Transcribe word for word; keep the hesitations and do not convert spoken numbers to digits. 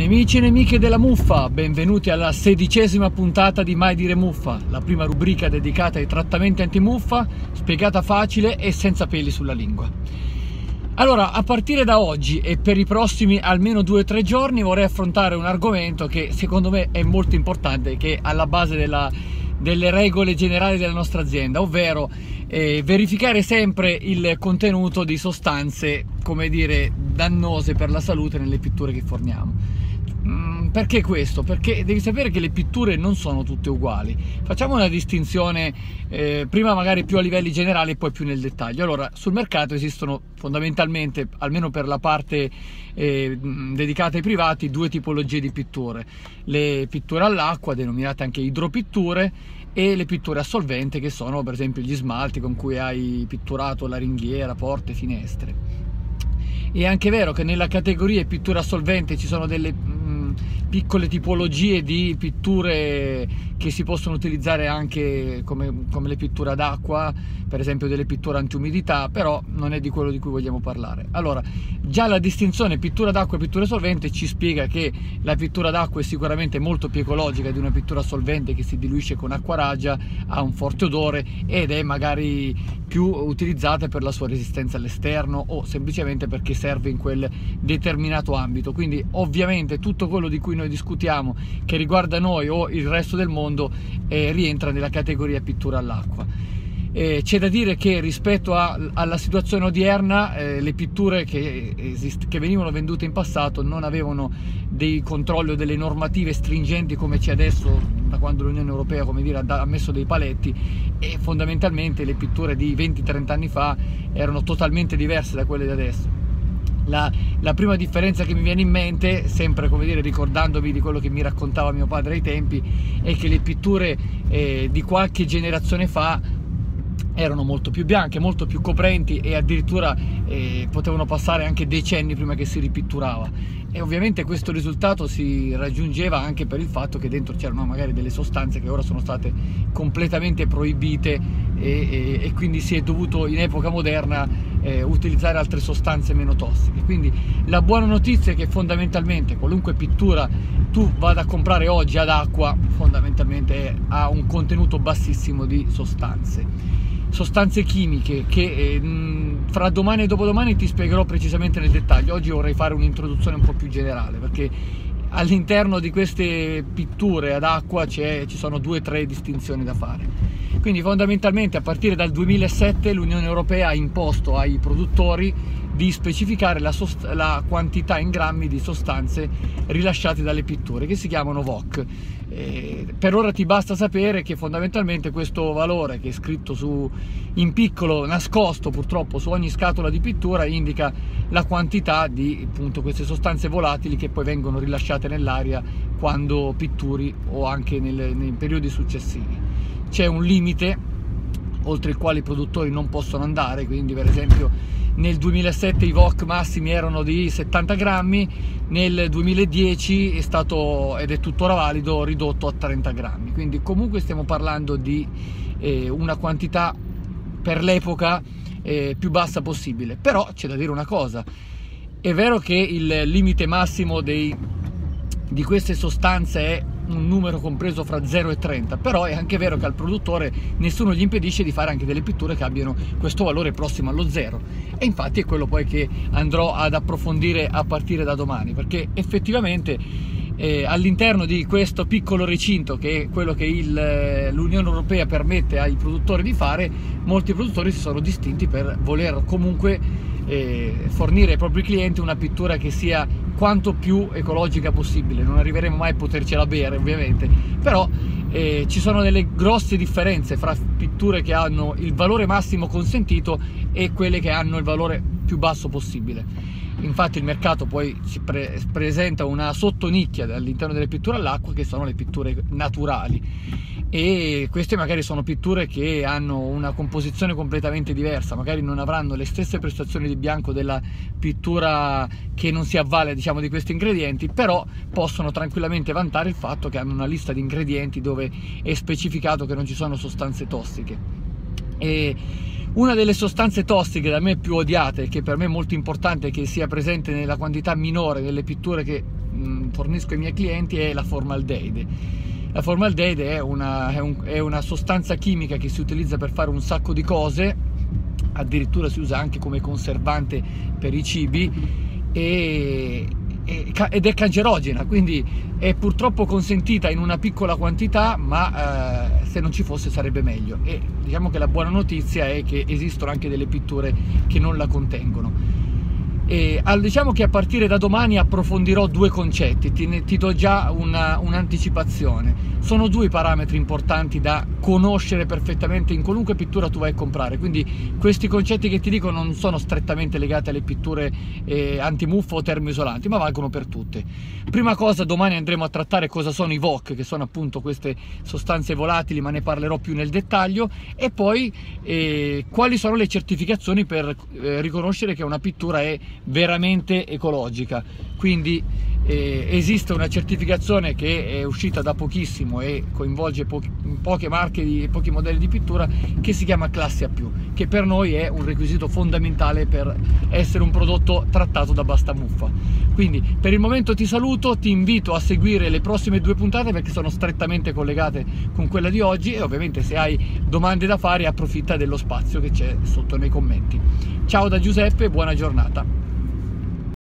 Nemici e nemiche della muffa, benvenuti alla sedicesima puntata di Mai Dire Muffa, la prima rubrica dedicata ai trattamenti antimuffa, spiegata facile e senza peli sulla lingua. Allora, a partire da oggi e per i prossimi almeno due o tre giorni vorrei affrontare un argomento che secondo me è molto importante, che è alla base della, delle regole generali della nostra azienda, ovvero eh, verificare sempre il contenuto di sostanze, come dire, dannose per la salute nelle pitture che forniamo. Perché questo? Perché devi sapere che le pitture non sono tutte uguali. Facciamo una distinzione eh, prima magari più a livelli generali e poi più nel dettaglio. Allora, sul mercato esistono fondamentalmente, almeno per la parte eh, dedicata ai privati, due tipologie di pitture: le pitture all'acqua, denominate anche idropitture, e le pitture a solvente, che sono per esempio gli smalti con cui hai pitturato la ringhiera, porte, finestre. È anche vero che nella categoria pittura a solvente ci sono delle mh, piccole tipologie di pitture che si possono utilizzare anche come, come le pitture ad acqua, per esempio delle pitture antiumidità, però non è di quello di cui vogliamo parlare. Allora, già la distinzione pittura d'acqua e pittura solvente ci spiega che la pittura d'acqua è sicuramente molto più ecologica di una pittura solvente che si diluisce con acqua ragia, ha un forte odore ed è magari più utilizzata per la sua resistenza all'esterno o semplicemente perché serve in quel determinato ambito. Quindi ovviamente tutto quello di cui noi discutiamo che riguarda noi o il resto del mondo eh, rientra nella categoria pittura all'acqua. Eh, c'è da dire che rispetto a, alla situazione odierna eh, le pitture che, esist- che venivano vendute in passato non avevano dei controlli o delle normative stringenti come c'è adesso, da quando l'Unione Europea, come dire, ha messo dei paletti, e fondamentalmente le pitture di venti trenta anni fa erano totalmente diverse da quelle di adesso. La, la prima differenza che mi viene in mente, sempre come dire ricordandomi di quello che mi raccontava mio padre ai tempi, è che le pitture eh, di qualche generazione fa erano molto più bianche, molto più coprenti e addirittura eh, potevano passare anche decenni prima che si ripitturava. E ovviamente questo risultato si raggiungeva anche per il fatto che dentro c'erano magari delle sostanze che ora sono state completamente proibite e, e, e quindi si è dovuto in epoca moderna eh, utilizzare altre sostanze meno tossiche. Quindi la buona notizia è che fondamentalmente qualunque pittura tu vada a comprare oggi ad acqua fondamentalmente ha un contenuto bassissimo di sostanze. sostanze chimiche che eh, fra domani e dopodomani ti spiegherò precisamente nel dettaglio. Oggi vorrei fare un'introduzione un po' più generale, perché all'interno di queste pitture ad acqua ci sono due o tre distinzioni da fare. Quindi fondamentalmente a partire dal duemilasette l'Unione Europea ha imposto ai produttori di specificare la, la quantità in grammi di sostanze rilasciate dalle pitture, che si chiamano V O C. Eh, per ora ti basta sapere che fondamentalmente questo valore, che è scritto su, in piccolo, nascosto purtroppo su ogni scatola di pittura, indica la quantità di appunto queste sostanze volatili che poi vengono rilasciate nell'aria quando pitturi o anche nel, nei periodi successivi. C'è un limite oltre il quale i produttori non possono andare, quindi per esempio nel duemilasette i V O C massimi erano di settanta grammi, nel duemiladieci è stato, ed è tuttora valido, ridotto a trenta grammi, quindi comunque stiamo parlando di eh, una quantità per l'epoca eh, più bassa possibile. Però c'è da dire una cosa: è vero che il limite massimo dei, di queste sostanze è un numero compreso fra zero e trenta, però è anche vero che al produttore nessuno gli impedisce di fare anche delle pitture che abbiano questo valore prossimo allo zero, e infatti è quello poi che andrò ad approfondire a partire da domani, perché effettivamente eh, all'interno di questo piccolo recinto, che è quello che l'Unione Europea permette ai produttori di fare, molti produttori si sono distinti per voler comunque eh, fornire ai propri clienti una pittura che sia quanto più ecologica possibile. Non arriveremo mai a potercela bere ovviamente, però eh, ci sono delle grosse differenze fra pitture che hanno il valore massimo consentito e quelle che hanno il valore più basso possibile. Infatti il mercato poi ci pre presenta una sottonicchia all'interno delle pitture all'acqua, che sono le pitture naturali, e queste magari sono pitture che hanno una composizione completamente diversa, magari non avranno le stesse prestazioni di bianco della pittura che non si avvale, diciamo, di questi ingredienti, però possono tranquillamente vantare il fatto che hanno una lista di ingredienti dove è specificato che non ci sono sostanze tossiche. E una delle sostanze tossiche da me più odiate, che per me è molto importante che sia presente nella quantità minore delle pitture che mh, fornisco ai miei clienti è la formaldeide. La formaldeide è una, è, un, è una sostanza chimica che si utilizza per fare un sacco di cose, addirittura si usa anche come conservante per i cibi e, ed è cancerogena, quindi è purtroppo consentita in una piccola quantità, ma eh, se non ci fosse sarebbe meglio. E diciamo che la buona notizia è che esistono anche delle pitture che non la contengono. E, diciamo che a partire da domani approfondirò due concetti, ti, ti do già un'anticipazione. Sono due parametri importanti da conoscere perfettamente in qualunque pittura tu vai a comprare, quindi questi concetti che ti dico non sono strettamente legati alle pitture eh, antimuffa o termoisolanti, ma valgono per tutte. Prima cosa, domani andremo a trattare cosa sono i V O C, che sono appunto queste sostanze volatili, ma ne parlerò più nel dettaglio, e poi eh, quali sono le certificazioni per eh, riconoscere che una pittura è veramente ecologica. Quindi eh, esiste una certificazione che è uscita da pochissimo e coinvolge po poche marche di pochi modelli di pittura, che si chiama classe A più, che per noi è un requisito fondamentale per essere un prodotto trattato da basta muffa. Quindi per il momento ti saluto, ti invito a seguire le prossime due puntate perché sono strettamente collegate con quella di oggi, e ovviamente se hai domande da fare approfitta dello spazio che c'è sotto nei commenti. Ciao da Giuseppe, buona giornata.